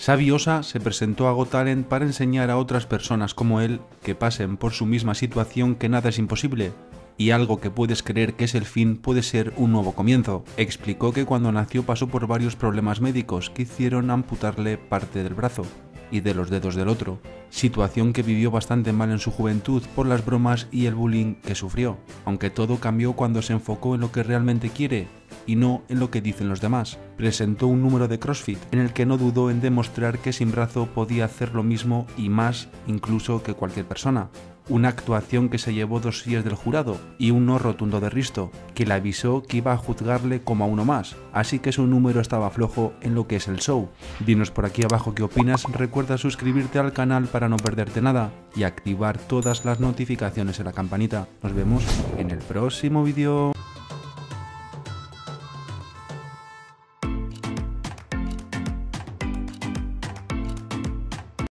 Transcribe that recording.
Xavi Osa se presentó a Got Talent para enseñar a otras personas como él que pasen por su misma situación que nada es imposible y algo que puedes creer que es el fin puede ser un nuevo comienzo. Explicó que cuando nació pasó por varios problemas médicos que hicieron amputarle parte del brazo y de los dedos del otro, situación que vivió bastante mal en su juventud por las bromas y el bullying que sufrió, aunque todo cambió cuando se enfocó en lo que realmente quiere y no en lo que dicen los demás. Presentó un número de CrossFit en el que no dudó en demostrar que sin brazo podía hacer lo mismo y más incluso que cualquier persona. Una actuación que se llevó 2 sillas del jurado y un no rotundo de Risto, que le avisó que iba a juzgarle como a uno más, así que su número estaba flojo en lo que es el show. Dinos por aquí abajo qué opinas, recuerda suscribirte al canal para no perderte nada y activar todas las notificaciones en la campanita. Nos vemos en el próximo vídeo.